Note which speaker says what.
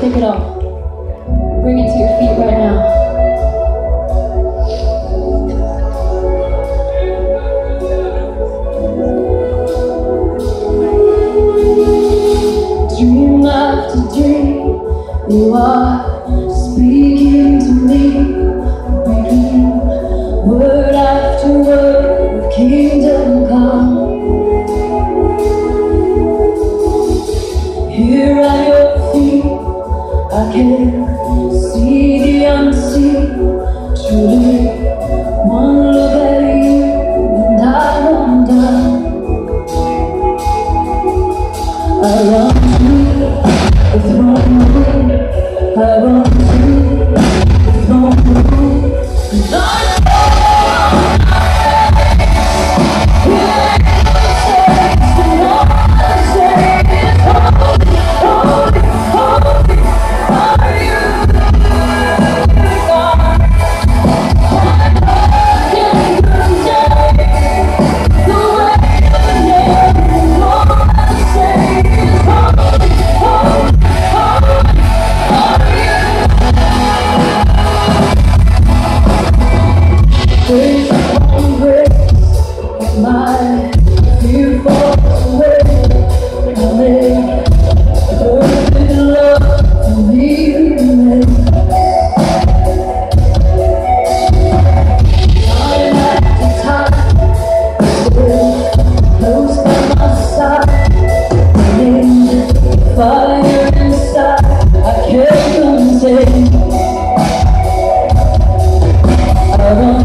Speaker 1: Take it off. Bring it to your feet right now. Dream after dream, you are speaking to me, breaking word after word of kingdom come. Here at your feet, I can see the unseen. Truly, one look at you and I'm done. I run to the throne room. I run to the throne room. And I grace upon grace, my fear falls away. I make perfect love to me remain. Time after time, still close by my side. Burning fire inside, I can't contain. I